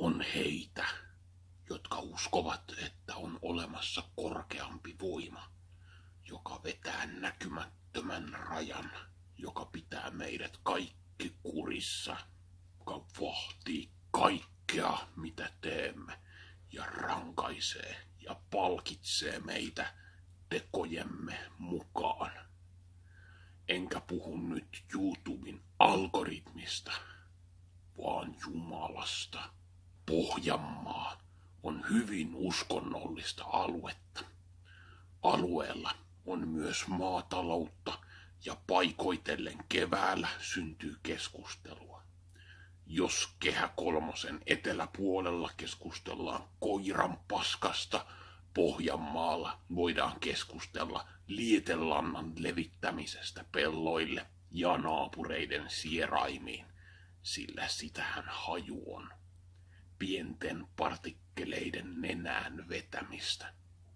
On heitä, jotka uskovat, että on olemassa korkeampi voima, joka vetää näkymättömän rajan, joka pitää meidät kaikki kurissa, joka vahtii kaikkea, mitä teemme, ja rankaisee ja palkitsee meitä tekojemme mukaan. Enkä puhu nyt YouTuben algoritmista, vaan Jumalasta. Pohjanmaa on hyvin uskonnollista aluetta. Alueella on myös maataloutta ja paikoitellen keväällä syntyy keskustelua. Jos Kehä kolmosen eteläpuolella keskustellaan koiran paskasta, Pohjanmaalla voidaan keskustella lietelannan levittämisestä pelloille ja naapureiden sieraimiin, sillä sitähän haju on. Pienten partikkeleiden nenään vetämistä.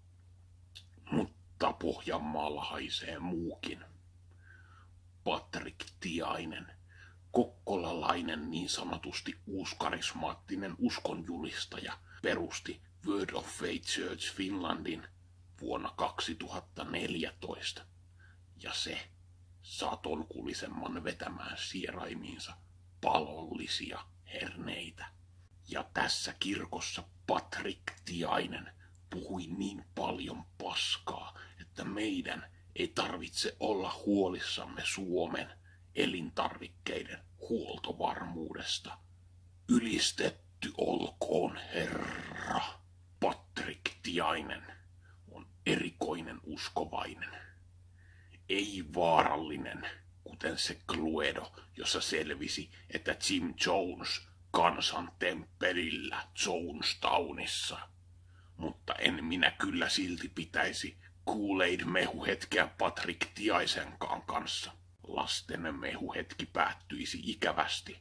Mutta Pohjanmaalla haisee muukin. Patrik Tiainen, kokkolalainen niin sanotusti uuskarismaattinen uskonjulistaja, perusti Word of Faith Church Finlandin vuonna 2014. Ja se saa tolkullisemman vetämään sieraimiinsa palollisia herneitä. Ja tässä kirkossa Patrik Tiainen puhui niin paljon paskaa, että meidän ei tarvitse olla huolissamme Suomen elintarvikkeiden huoltovarmuudesta. Ylistetty olkoon Herra. Patrik Tiainen on erikoinen uskovainen. Ei vaarallinen, kuten se Cluedo, jossa selvisi, että Jim Jones kansan temppelillä Jonestownissa. Mutta en minä kyllä silti pitäisi Kool-Aid-mehuhetkeä Patrik Tiaisenkaan kanssa. Lasten mehuhetki päättyisi ikävästi.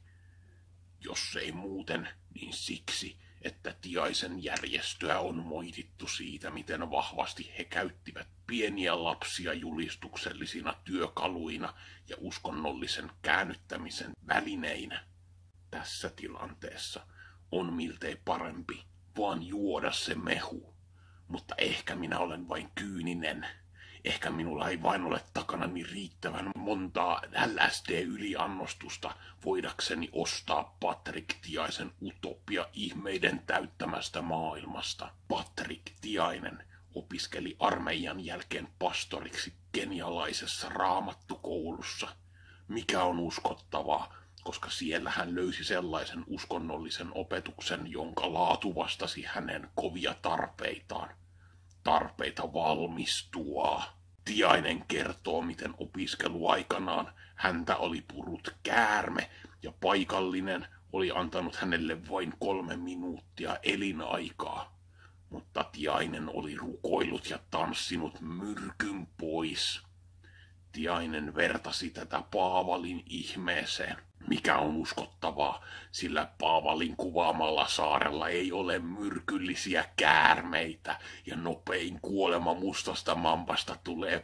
Jos ei muuten, niin siksi, että Tiaisen järjestöä on moitittu siitä, miten vahvasti he käyttivät pieniä lapsia julistuksellisina työkaluina ja uskonnollisen käännyttämisen välineinä. Tässä tilanteessa on miltei parempi vaan juoda se mehu, mutta ehkä minä olen vain kyyninen. Ehkä minulla ei vain ole takanani riittävän montaa LSD-yliannostusta voidakseni ostaa Patrik Tiaisen utopia ihmeiden täyttämästä maailmasta. Patrik Tiainen opiskeli armeijan jälkeen pastoriksi kenialaisessa raamattukoulussa, mikä on uskottavaa, koska siellä hän löysi sellaisen uskonnollisen opetuksen, jonka laatu vastasi hänen kovia tarpeitaan. Tarpeita valmistua. Tiainen kertoo, miten opiskeluaikanaan häntä oli purut käärme ja paikallinen oli antanut hänelle vain 3 minuuttia elinaikaa. Mutta Tiainen oli rukoillut ja tanssinut myrkyn pois. Tiainen vertasi tätä Paavalin ihmeeseen, mikä on uskottavaa, sillä Paavalin kuvaamalla saarella ei ole myrkyllisiä käärmeitä ja nopein kuolema mustasta mampasta tulee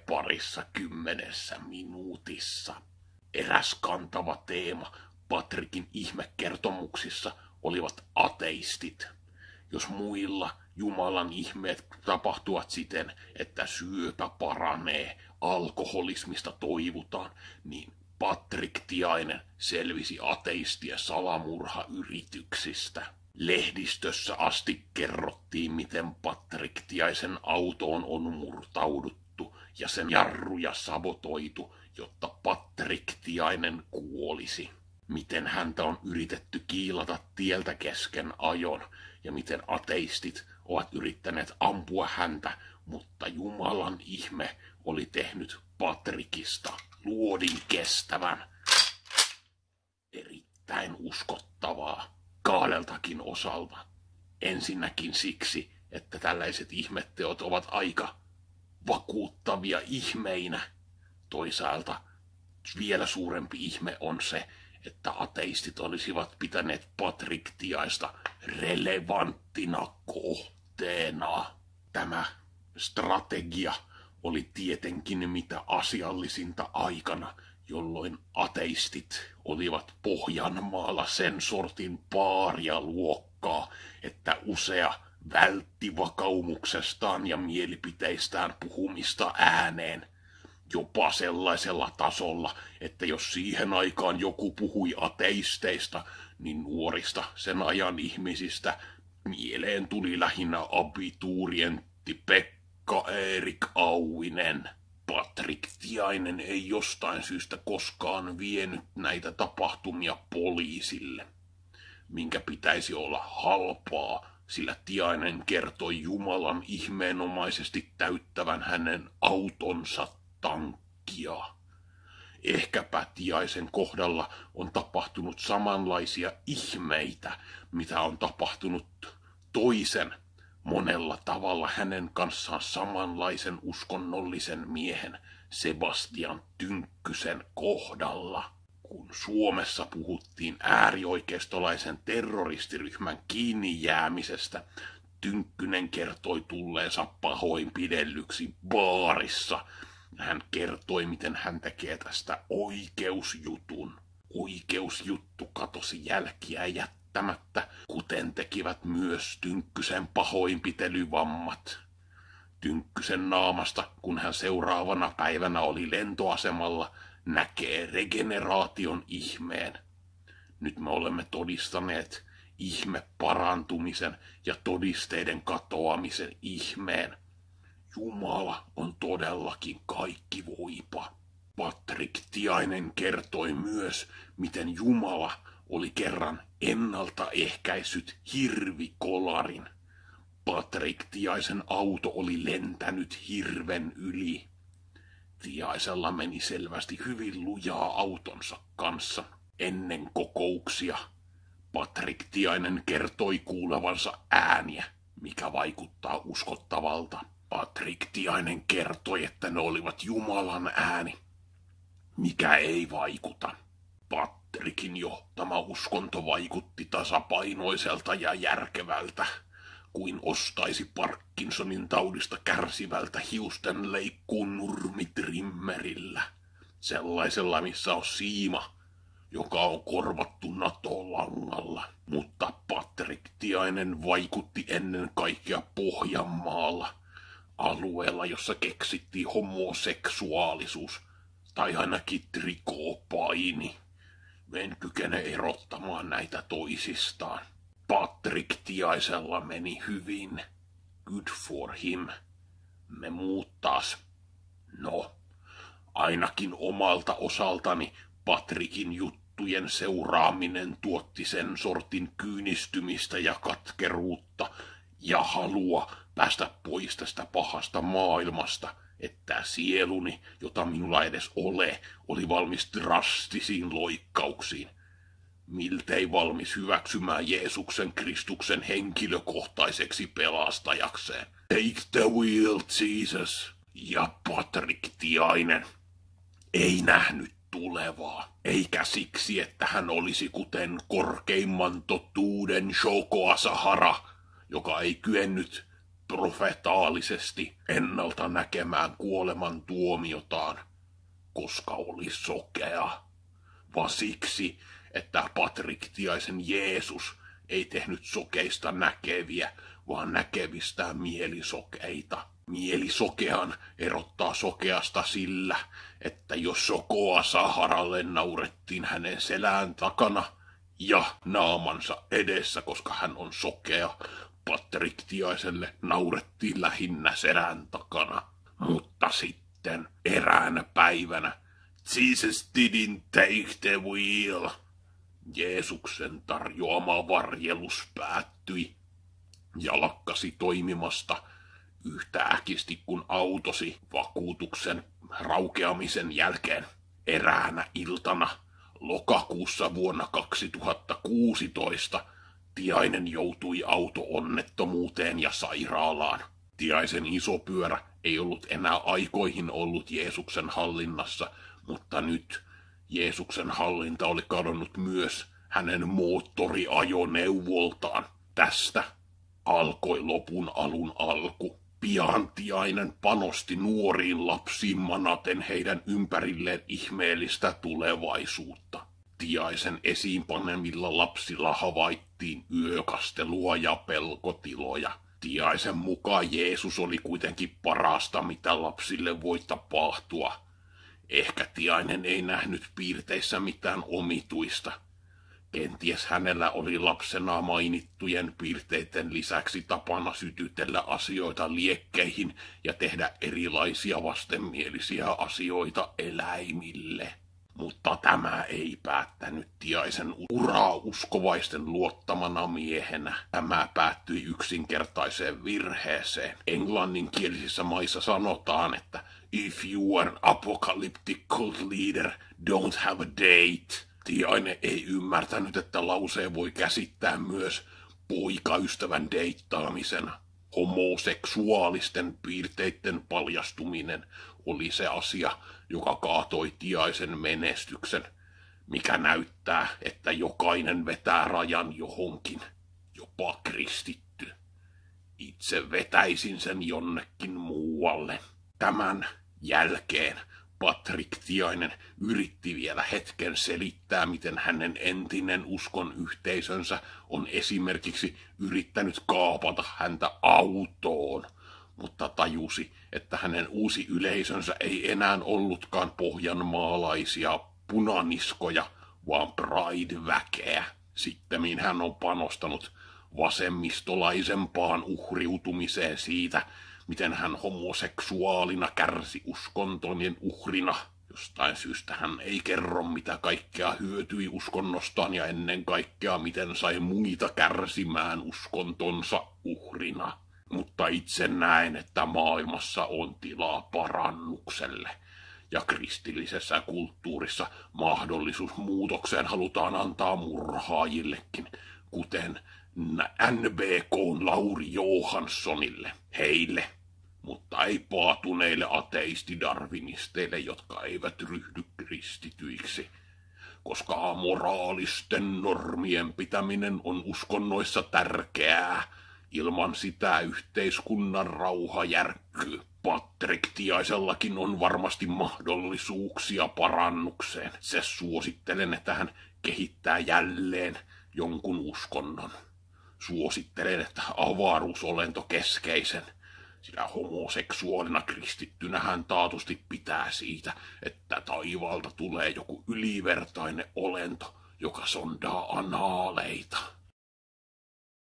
20 minuutissa. Eräs kantava teema Patrikin ihmekertomuksissa olivat ateistit. Jos muilla Jumalan ihmeet tapahtuvat siten, että syöpä paranee, alkoholismista toivutaan, niin Patrik Tiainen selvisi ateistien salamurhayrityksistä. Lehdistössä asti kerrottiin, miten Patrik Tiaisen autoon on murtauduttu ja sen jarruja sabotoitu, jotta Patrik Tiainen kuolisi. Miten häntä on yritetty kiilata tieltä kesken ajon ja miten ateistit ovat yrittäneet ampua häntä, mutta Jumalan ihme oli tehnyt Patrikista luodin kestävän. Erittäin uskottavaa 2 osalta. Ensinnäkin siksi, että tällaiset ihmetteot ovat aika vakuuttavia ihmeinä. Toisaalta vielä suurempi ihme on se, että ateistit olisivat pitäneet Patrik Tiaista relevanttina kohteena. Tämä strategia oli tietenkin mitä asiallisinta aikana, jolloin ateistit olivat Pohjanmaalla sen sortin paarialuokkaa. aikaa, että usea vältti vakaumuksestaan ja mielipiteistään puhumista ääneen. Jopa sellaisella tasolla, että jos siihen aikaan joku puhui ateisteista, niin nuorista sen ajan ihmisistä mieleen tuli lähinnä abiturientti Pekka Erik Auvinen. Patrik Tiainen ei jostain syystä koskaan vienyt näitä tapahtumia poliisille, minkä pitäisi olla halpaa, sillä Tiainen kertoi Jumalan ihmeenomaisesti täyttävän hänen autonsa tankkia. Ehkäpä Tiaisen kohdalla on tapahtunut samanlaisia ihmeitä, mitä on tapahtunut toisen monella tavalla hänen kanssaan samanlaisen uskonnollisen miehen Sebastian Tynkkysen kohdalla. Kun Suomessa puhuttiin äärioikeistolaisen terroristiryhmän kiinni jäämisestä, Tynkkynen kertoi tulleensa pahoinpidellyksi baarissa. Hän kertoi, miten hän tekee tästä oikeusjutun. Oikeusjuttu katosi jälkiä jättämättä, kuten tekivät myös Tynkkysen pahoinpitelyvammat. Tynkkysen naamasta, kun hän seuraavana päivänä oli lentoasemalla, näkee regeneraation ihmeen. Nyt me olemme todistaneet ihme parantumisen ja todisteiden katoamisen ihmeen. Jumala on todellakin kaikkivoipa. Patrik Tiainen kertoi myös, miten Jumala oli kerran ennaltaehkäissyt hirvikolarin. Patrik Tiaisen auto oli lentänyt hirven yli. Tiaisella meni selvästi hyvin lujaa autonsa kanssa. Ennen kokouksia Patrik Tiainen kertoi kuulevansa ääniä, mikä vaikuttaa uskottavalta. Patrik Tiainen kertoi, että ne olivat Jumalan ääni, mikä ei vaikuta. Patrikin johtama uskonto vaikutti tasapainoiselta ja järkevältä, kuin ostaisi Parkinsonin taudista kärsivältä hiusten leikkuun nurmitrimmerillä. Sellaisella, missä on siima, joka on korvattu NATO-langalla. Mutta Patrik Tiainen vaikutti ennen kaikkea Pohjanmaalla, alueella, jossa keksittiin homoseksuaalisuus, tai ainakin trikoopaini. En kykene erottamaan näitä toisistaan. Patrik Tiaisella meni hyvin. Good for him. Me muut taas. No, ainakin omalta osaltani Patrikin juttujen seuraaminen tuotti sen sortin kyynistymistä ja katkeruutta ja halua päästä pois tästä pahasta maailmasta, että sieluni, jota minulla edes oli valmis drastisiin loikkauksiin. Miltei valmis hyväksymään Jeesuksen Kristuksen henkilökohtaiseksi pelastajakseen. Take the wheel, Jesus. Ja Patrik Tiainen ei nähnyt tulevaa, eikä siksi, että hän olisi kuten korkeimman totuuden Shoko Asahara, joka ei kyennyt profetaalisesti ennalta näkemään kuoleman tuomiotaan, koska oli sokea, vaan siksi, että Patrik Tiaisen Jeesus ei tehnyt sokeista näkeviä, vaan näkevistään mielisokeita. Mielisokean erottaa sokeasta sillä, että jos Shoko Asaharalle naurettiin hänen selän takana ja naamansa edessä, koska hän on sokea, Patrik Tiaiselle naurettiin lähinnä selän takana. Mutta sitten eräänä päivänä Jesus didn't take the wheel. Jeesuksen tarjoama varjelus päättyi ja lakkasi toimimasta yhtä äkisti kuin autosi vakuutuksen raukeamisen jälkeen. Eräänä iltana lokakuussa vuonna 2016 Tiainen joutui auto-onnettomuuteen ja sairaalaan. Tiaisen isopyörä ei ollut enää aikoihin ollut Jeesuksen hallinnassa, mutta nyt Jeesuksen hallinta oli kadonnut myös hänen moottoriajoneuvoltaan. Tästä alkoi lopun alun alku. Pian Tiainen panosti nuoriin lapsiin manaten heidän ympärilleen ihmeellistä tulevaisuutta. Tiaisen esiinpanemilla lapsilla havaittiin yökastelua ja pelkotiloja. Tiaisen mukaan Jeesus oli kuitenkin parasta, mitä lapsille voi tapahtua. Ehkä Tiainen ei nähnyt piirteissä mitään omituista. Kenties hänellä oli lapsena mainittujen piirteiden lisäksi tapana sytytellä asioita liekkeihin ja tehdä erilaisia vastenmielisiä asioita eläimille. Mutta tämä ei päättänyt Tiaisen uraa uskovaisten luottamana miehenä. Tämä päättyi yksinkertaiseen virheeseen. Englanninkielisissä maissa sanotaan, että if you are an apocalyptic cult leader, don't have a date. Tiainen ei ymmärtänyt, että lauseen voi käsittää myös poikaystävän deittaamisena. Homoseksuaalisten piirteiden paljastuminen oli se asia, joka kaatoi Tiaisen menestyksen, mikä näyttää, että jokainen vetää rajan johonkin, jopa kristitty. Itse vetäisin sen jonnekin muualle. Tämän jälkeen Patrick Tiainen yritti vielä hetken selittää, miten hänen entinen uskon yhteisönsä on esimerkiksi yrittänyt kaapata häntä autoon, mutta tajusi, että hänen uusi yleisönsä ei enää ollutkaan pohjanmaalaisia punaniskoja, vaan Pride-väkeä. Sittemmin hän on panostanut vasemmistolaisempaan uhriutumiseen siitä, miten hän homoseksuaalina kärsi uskontojen uhrina. Jostain syystä hän ei kerro, mitä kaikkea hyötyi uskonnostaan ja ennen kaikkea miten sai muita kärsimään uskontonsa uhrina. Mutta itse näen, että maailmassa on tilaa parannukselle. Ja kristillisessä kulttuurissa mahdollisuus muutokseen halutaan antaa murhaajillekin, kuten NBK:n Lauri Johanssonille, heille, mutta ei paatuneille ateistidarwinisteille, jotka eivät ryhdy kristityiksi, koska amoraalisten normien pitäminen on uskonnoissa tärkeää. Ilman sitä yhteiskunnan rauha järkkyy. Patrick Tiaisellakin on varmasti mahdollisuuksia parannukseen. Se suosittelen, että hän kehittää jälleen jonkun uskonnon. Suosittelen, että avaruusolento keskeisen, sillä homoseksuaalina kristittynä hän taatusti pitää siitä, että taivaalta tulee joku ylivertainen olento, joka sondaa anaaleita.